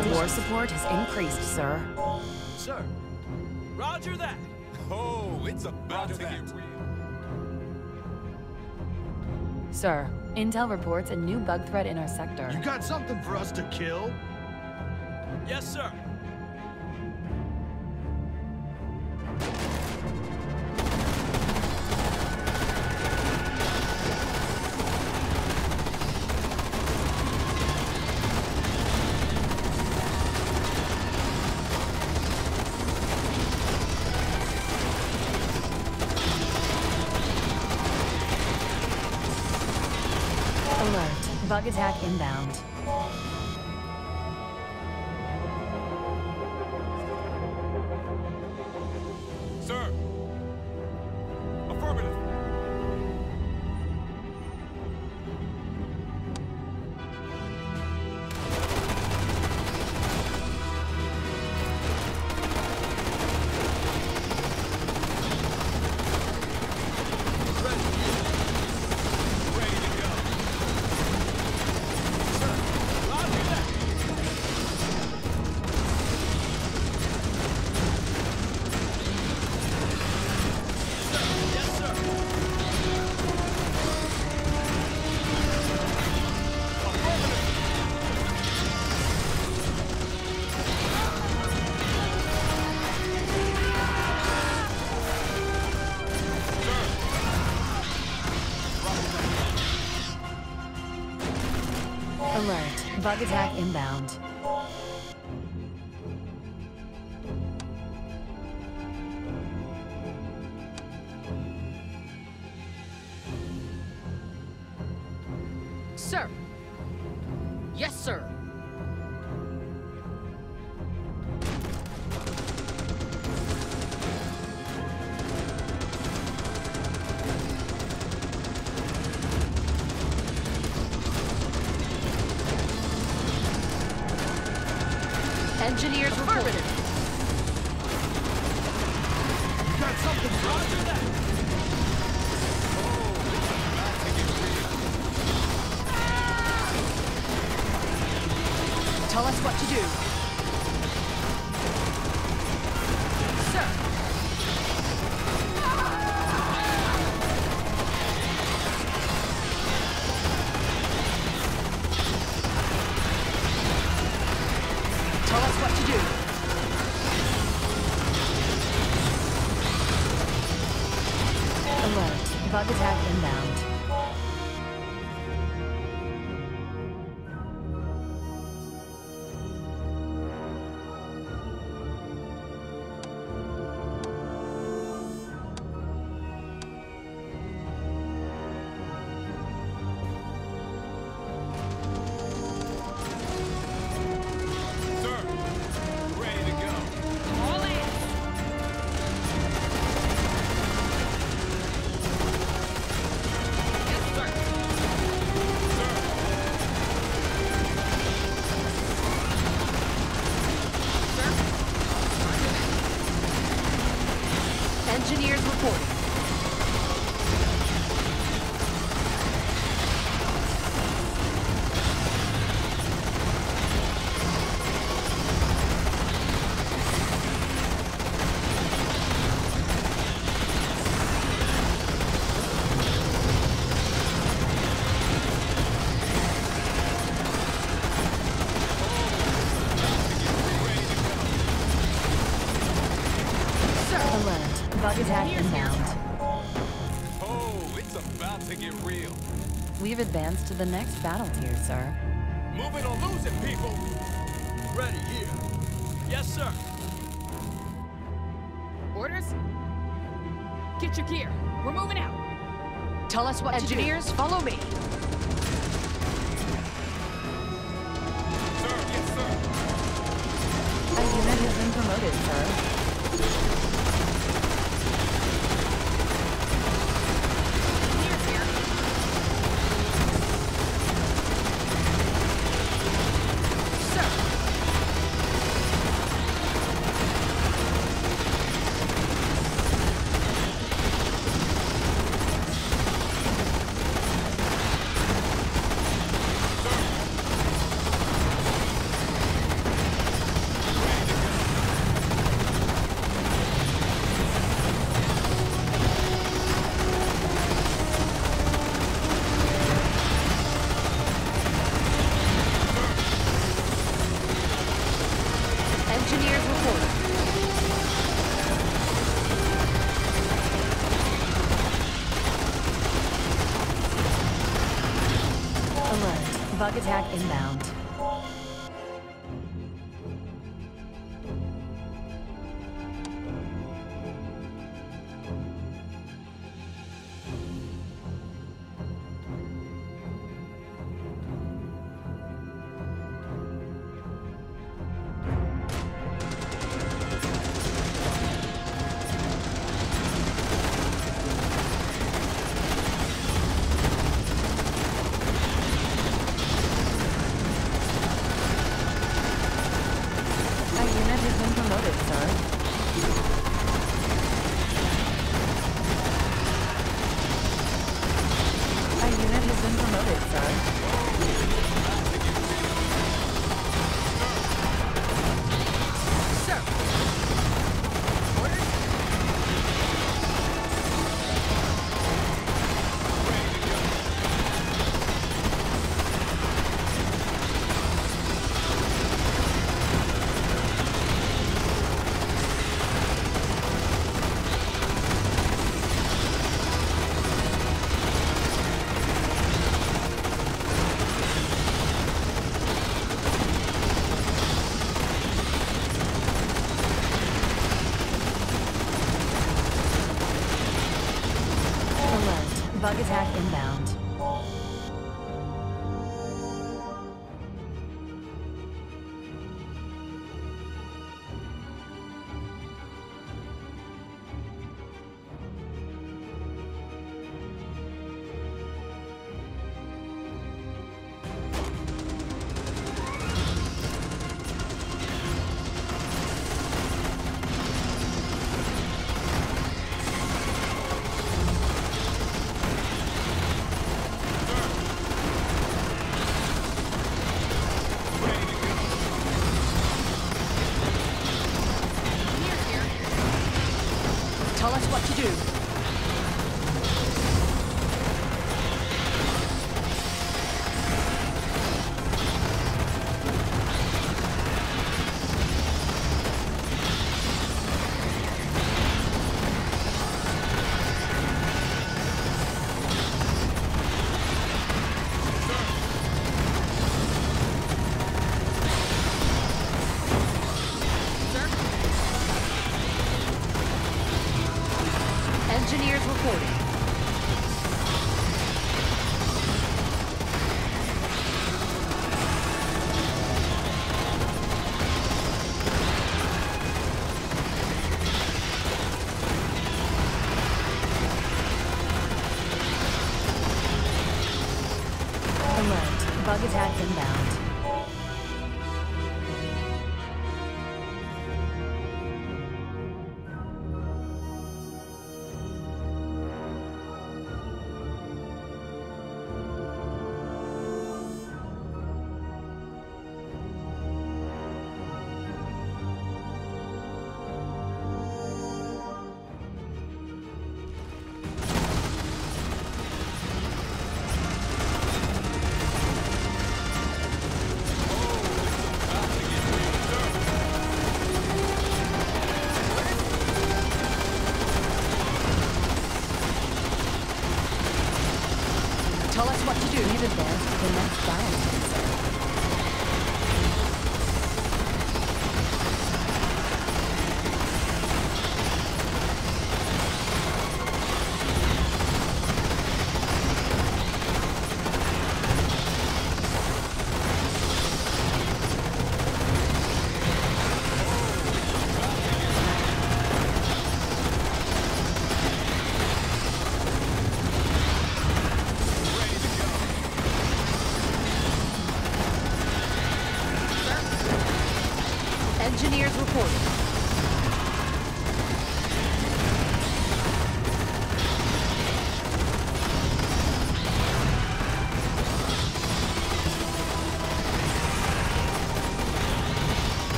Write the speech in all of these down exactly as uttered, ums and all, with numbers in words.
Our war support has increased, sir. Sir, roger that. Oh, it's about to get real. Sir, intel reports a new bug threat in our sector. You got something for us to kill? Yes, sir. Alert. Bug attack inbound. Sir. Affirmative. Alert. Bug attack inbound. Sir. Yes, sir. Engineers affirmative. You got something for us? Roger that. Tell us what to do. Sir. Tell us what to do. Alert. Bug attack inbound. Engineers reporting. Alert. Bug attack inbound. Oh, it's about to get real. We've advanced to the next battle tier, sir. Move it or lose it, people. Ready here. Yes, sir. Orders? Get your gear. We're moving out. Tell us what Engineers, to do. Follow me. Sir, yes, sir. A unit has been promoted, sir. Engineers reporting. Alert. Bug attack inbound. Bug attack inbound. Tell us what to do. Engineers reporting. Alert. Bug attack inbound. Tell us what to do. We've advanced to the next diamond, sir. Engineers reporting.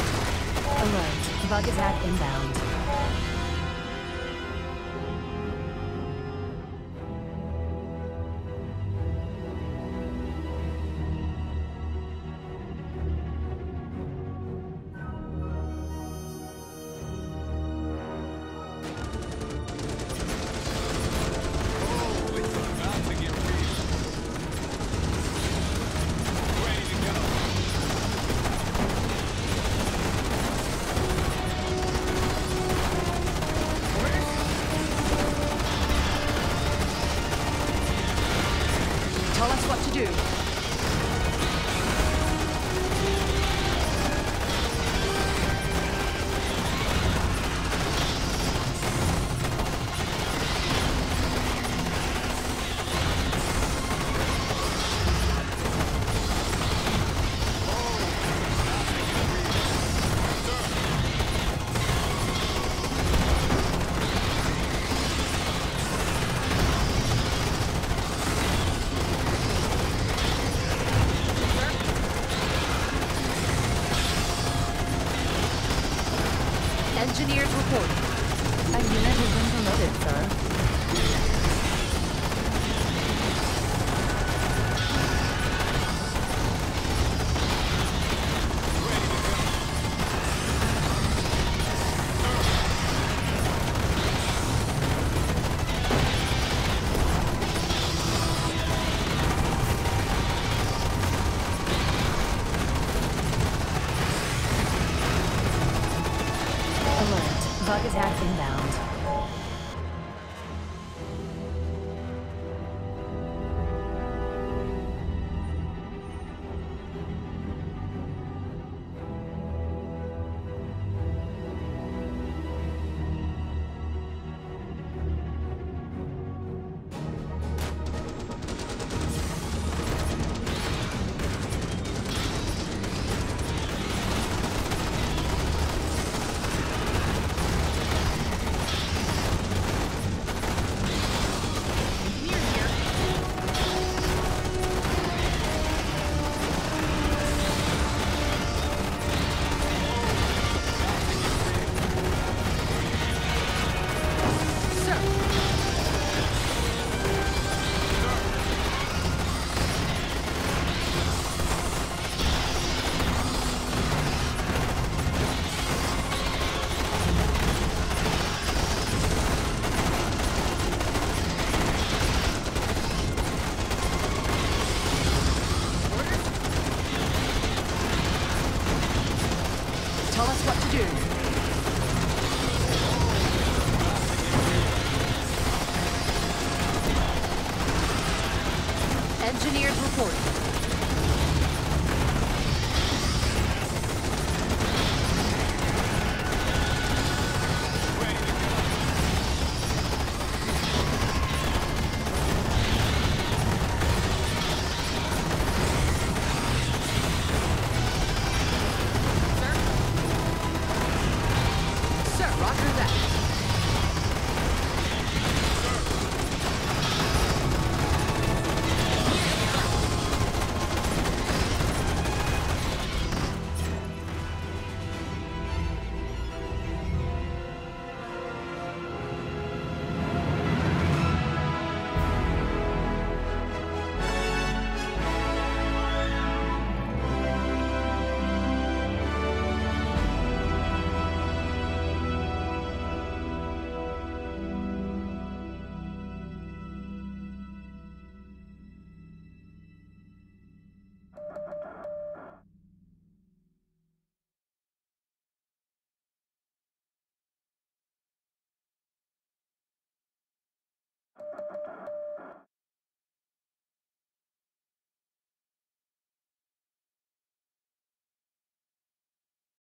Alert. Bug attack inbound. what to do. Engineers reporting. A unit has been promoted, sir. Alert. Bug attack inbound. Tell us what to do. Engineers reporting.